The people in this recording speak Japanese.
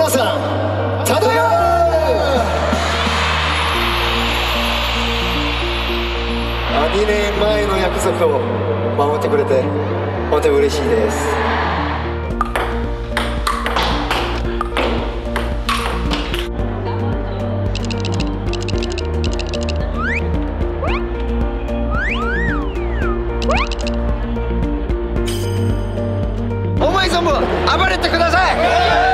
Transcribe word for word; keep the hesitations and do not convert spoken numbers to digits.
皆さんただよー。にねんまえの約束を守ってくれて本当に嬉しいです。思い存分暴れてください。